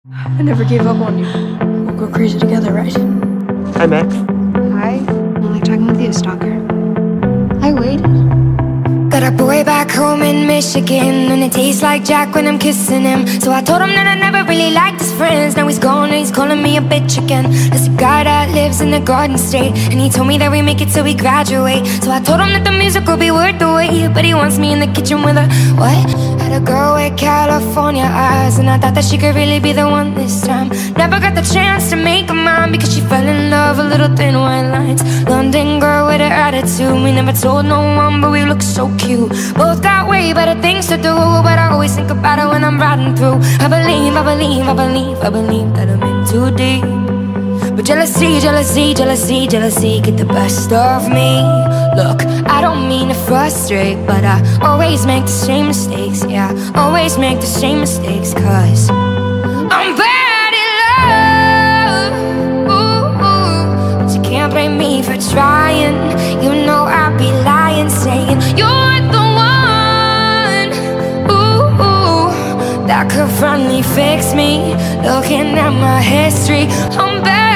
I never gave up on you. We'll go crazy together, right? Hi, Max. Hi. I like talking with you, stalker. I waited. Got a boy back home in Michigan, and it tastes like Jack when I'm kissing him. So I told him that I never really liked his friends. Now he's gone and he's calling me a bitch again. There's a guy that lives in the Garden State, and he told me that we make it till we graduate. So I told him that the music will be worth the wait, but he wants me in the kitchen with a what? Had a girl with California eyes, and I thought that she could really be the one this time. Never got the chance to make her mine, because she fell in love with little thin white lines. London girl with her attitude, we never told no one, but we look so cute. Both got way better things to do, but I always think about it when I'm riding through. I believe that I'm in too deep. But jealousy get the best of me. Look, I don't mean to frustrate, but I always make the same mistakes. Yeah, always make the same mistakes, cause I'm bad in love. But you can't blame me for trying. You know I'd be lying saying you're the one that could finally fix me. Looking at my history, I'm bad